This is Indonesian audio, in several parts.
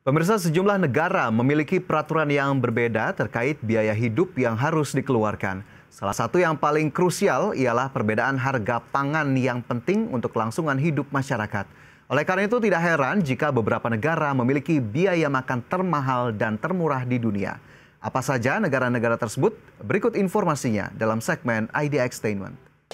Pemirsa, sejumlah negara memiliki peraturan yang berbeda terkait biaya hidup yang harus dikeluarkan. Salah satu yang paling krusial ialah perbedaan harga pangan yang penting untuk kelangsungan hidup masyarakat. Oleh karena itu tidak heran jika beberapa negara memiliki biaya makan termahal dan termurah di dunia. Apa saja negara-negara tersebut? Berikut informasinya dalam segmen Idea Entertainment.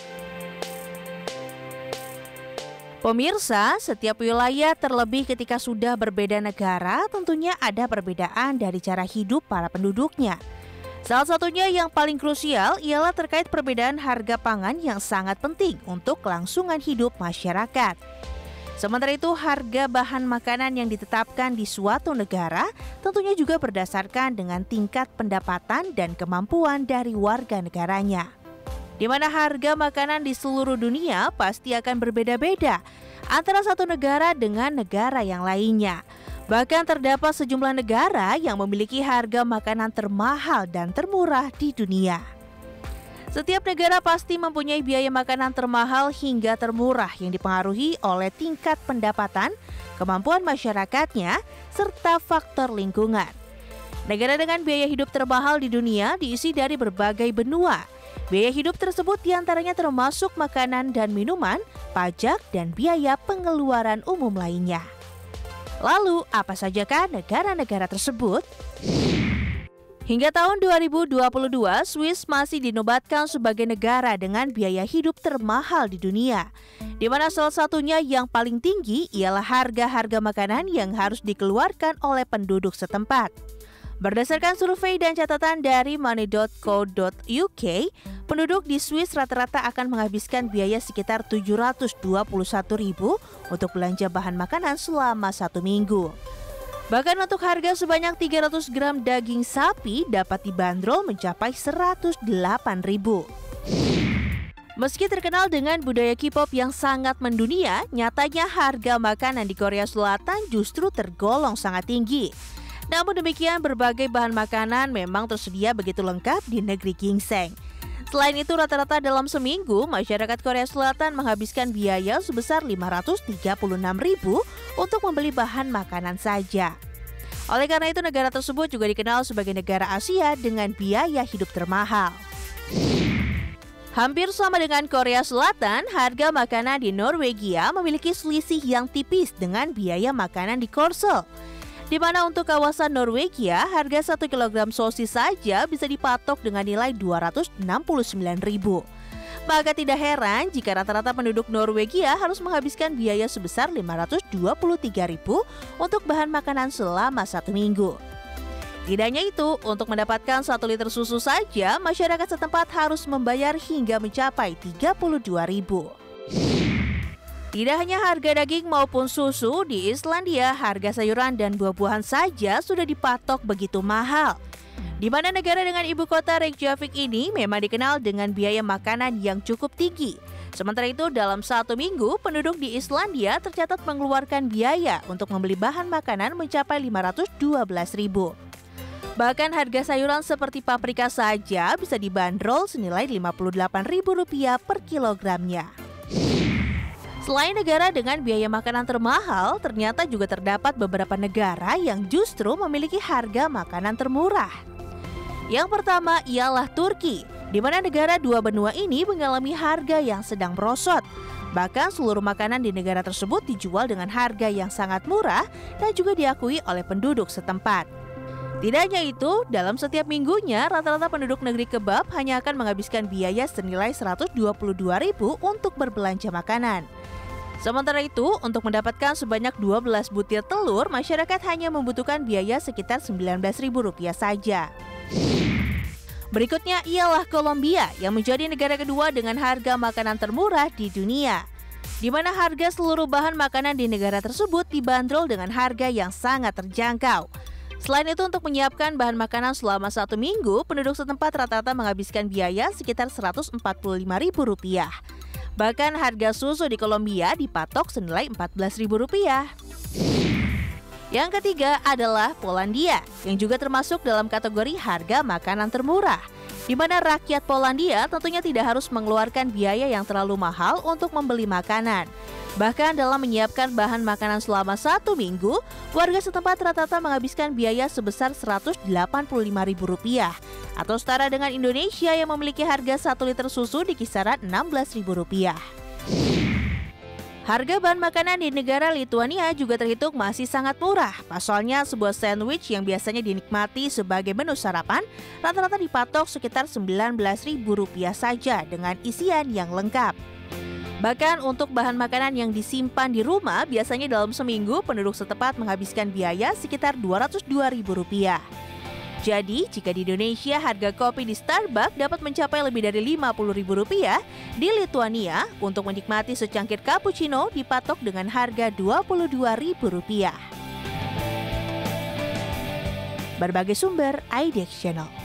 Pemirsa, setiap wilayah terlebih ketika sudah berbeda negara tentunya ada perbedaan dari cara hidup para penduduknya. Salah satunya yang paling krusial ialah terkait perbedaan harga pangan yang sangat penting untuk kelangsungan hidup masyarakat. Sementara itu, harga bahan makanan yang ditetapkan di suatu negara tentunya juga berdasarkan dengan tingkat pendapatan dan kemampuan dari warga negaranya. Di mana harga makanan di seluruh dunia pasti akan berbeda-beda antara satu negara dengan negara yang lainnya. Bahkan terdapat sejumlah negara yang memiliki harga makanan termahal dan termurah di dunia. Setiap negara pasti mempunyai biaya makanan termahal hingga termurah yang dipengaruhi oleh tingkat pendapatan, kemampuan masyarakatnya, serta faktor lingkungan. Negara dengan biaya hidup termahal di dunia diisi dari berbagai benua. Biaya hidup tersebut diantaranya termasuk makanan dan minuman, pajak, dan biaya pengeluaran umum lainnya. Lalu, apa sajakah negara-negara tersebut? Hingga tahun 2022, Swiss masih dinobatkan sebagai negara dengan biaya hidup termahal di dunia, di mana salah satunya yang paling tinggi ialah harga-harga makanan yang harus dikeluarkan oleh penduduk setempat. Berdasarkan survei dan catatan dari money.co.uk, penduduk di Swiss rata-rata akan menghabiskan biaya sekitar 721.000 untuk belanja bahan makanan selama 1 minggu. Bahkan untuk harga sebanyak 300 gram daging sapi dapat dibanderol mencapai 108.000. Meski terkenal dengan budaya K-pop yang sangat mendunia, nyatanya harga makanan di Korea Selatan justru tergolong sangat tinggi. Namun demikian, berbagai bahan makanan memang tersedia begitu lengkap di negeri ginseng. Selain itu, rata-rata dalam seminggu, masyarakat Korea Selatan menghabiskan biaya sebesar 536.000 untuk membeli bahan makanan saja. Oleh karena itu, negara tersebut juga dikenal sebagai negara Asia dengan biaya hidup termahal. Hampir sama dengan Korea Selatan, harga makanan di Norwegia memiliki selisih yang tipis dengan biaya makanan di Korsel. Di mana untuk kawasan Norwegia, harga 1 kg sosis saja bisa dipatok dengan nilai 269.000. Maka tidak heran jika rata-rata penduduk Norwegia harus menghabiskan biaya sebesar 523.000 untuk bahan makanan selama 1 minggu. Tidak hanya itu, untuk mendapatkan 1 liter susu saja, masyarakat setempat harus membayar hingga mencapai 32.000. Tidak hanya harga daging maupun susu, di Islandia harga sayuran dan buah-buahan saja sudah dipatok begitu mahal. Di mana negara dengan ibu kota Reykjavik ini memang dikenal dengan biaya makanan yang cukup tinggi. Sementara itu dalam 1 minggu, penduduk di Islandia tercatat mengeluarkan biaya untuk membeli bahan makanan mencapai 512.000. Bahkan harga sayuran seperti paprika saja bisa dibanderol senilai Rp58.000 per kilogramnya. Selain negara dengan biaya makanan termahal, ternyata juga terdapat beberapa negara yang justru memiliki harga makanan termurah. Yang pertama ialah Turki, di mana negara dua benua ini mengalami harga yang sedang merosot. Bahkan seluruh makanan di negara tersebut dijual dengan harga yang sangat murah dan juga diakui oleh penduduk setempat. Tidak hanya itu, dalam setiap minggunya rata-rata penduduk negeri kebab hanya akan menghabiskan biaya senilai 122.000 untuk berbelanja makanan. Sementara itu, untuk mendapatkan sebanyak 12 butir telur, masyarakat hanya membutuhkan biaya sekitar Rp19.000 saja. Berikutnya ialah Kolombia yang menjadi negara kedua dengan harga makanan termurah di dunia, di mana harga seluruh bahan makanan di negara tersebut dibanderol dengan harga yang sangat terjangkau. Selain itu, untuk menyiapkan bahan makanan selama 1 minggu, penduduk setempat rata-rata menghabiskan biaya sekitar Rp145.000. Bahkan harga susu di Kolombia dipatok senilai Rp14.000. Yang ketiga adalah Polandia, yang juga termasuk dalam kategori harga makanan termurah, di mana rakyat Polandia tentunya tidak harus mengeluarkan biaya yang terlalu mahal untuk membeli makanan. Bahkan dalam menyiapkan bahan makanan selama 1 minggu, warga setempat rata-rata menghabiskan biaya sebesar Rp185.000 atau setara dengan Indonesia yang memiliki harga 1 liter susu di kisaran Rp16.000. Harga bahan makanan di negara Lituania juga terhitung masih sangat murah. Pasalnya sebuah sandwich yang biasanya dinikmati sebagai menu sarapan rata-rata dipatok sekitar Rp19.000 saja dengan isian yang lengkap. Bahkan untuk bahan makanan yang disimpan di rumah, biasanya dalam seminggu penduduk setempat menghabiskan biaya sekitar Rp202.000. Jadi, jika di Indonesia harga kopi di Starbucks dapat mencapai lebih dari Rp50.000, di Lituania untuk menikmati secangkir cappuccino dipatok dengan harga Rp22.000. Berbagai sumber, IDX Channel.